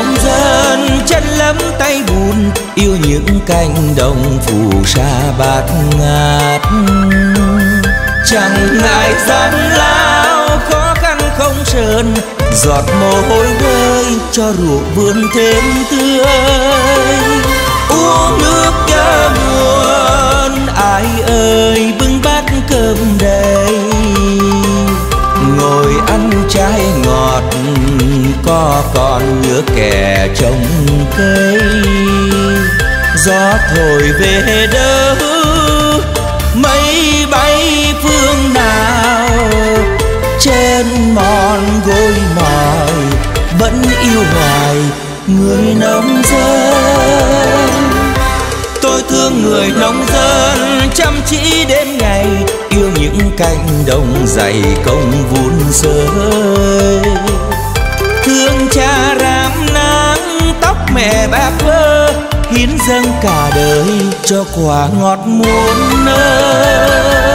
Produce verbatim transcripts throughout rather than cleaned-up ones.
nông dân chân lấm tay bùn, yêu những cánh đồng phù sa bát ngát. Chẳng ngại gian lao khó khăn không sơn, giọt mồ hôi rơi cho ruộng vườn thêm tươi. Uống nước nhớ nguồn, ai ơi bưng bát cơm đầy. Ngồi ăn trái ngọt, có còn nhớ kẻ trồng cây. Gió thổi về đâu, mây bay phương nào. Trên mòn gối mỏi, vẫn yêu hoài người nông dân. Tôi thương người nông dân chăm chỉ đêm ngày, yêu những cánh đồng dày công vun sới. Thương cha rám nắng, tóc mẹ bạc phơ, hiến dâng cả đời cho quả ngọt muôn nơi.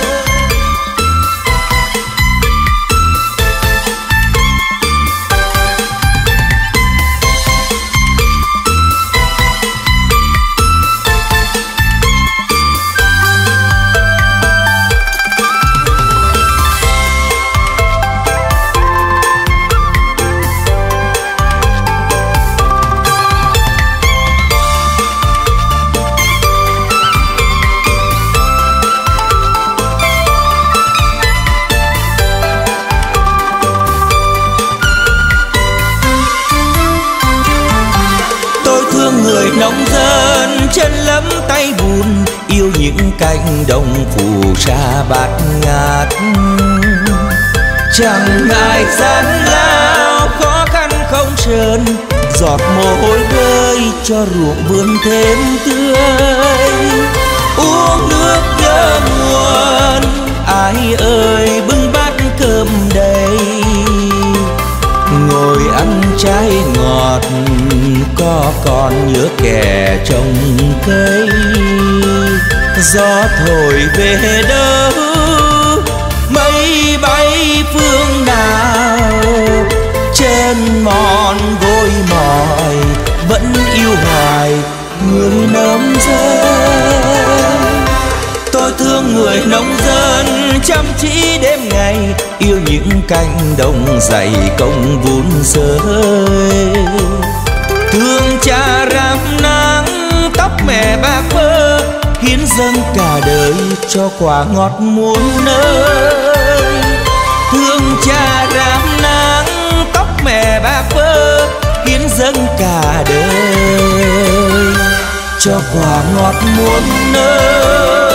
Nông dân chân lấm tay bùn, yêu những cánh đồng phù sa bát ngát. Chẳng ngại gian lao khó khăn không sơn, giọt mồ hôi rơi cho ruộng vườn thêm tươi. Uống nước nhớ nguồn, ai ơi bưng bát cơm đầy. Ngồi ăn trái ngọt, có còn nhớ kẻ trồng cây. Gió thổi về đâu, mây bay phương nào. Trên mòn gối mỏi, vẫn yêu hoài người nông dân. Tôi thương người nông dân chăm chỉ đêm ngày, yêu những cánh đồng dày công vun sới. Thương cha rám nắng, tóc mẹ bạc phơ, hiến dâng cả đời cho quả ngọt muôn nơi. Thương cha rám nắng, tóc mẹ bạc phơ, hiến dâng cả đời cho quả ngọt muôn nơi.